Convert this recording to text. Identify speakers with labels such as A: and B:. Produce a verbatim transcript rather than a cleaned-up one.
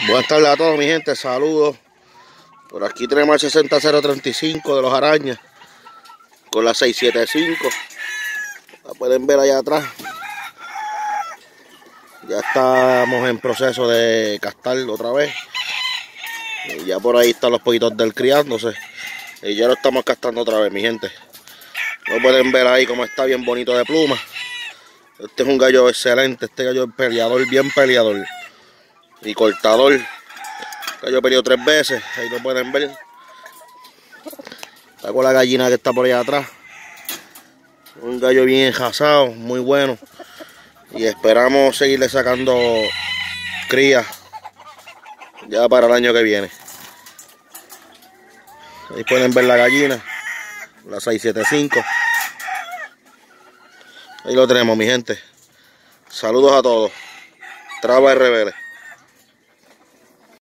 A: Buenas tardes a todos, mi gente, saludos. Por aquí tenemos el sesenta cero treinta y cinco de los Arañas con la seiscientos setenta y cinco. La pueden ver allá atrás. Ya estamos en proceso de castar otra vez. Y ya por ahí están los pollitos del criándose. Y ya lo estamos castando otra vez, mi gente. Lo pueden ver ahí como está bien bonito de pluma. Este es un gallo excelente. Este gallo es peleador, bien peleador. Y cortador. Gallo peleó tres veces. Ahí lo pueden ver. Está con la gallina que está por allá atrás. Un gallo bien enjazado, muy bueno. Y esperamos seguirle sacando crías ya para el año que viene. Ahí pueden ver la gallina, la seiscientos setenta y cinco. Ahí lo tenemos, mi gente. Saludos a todos. Traba R B L.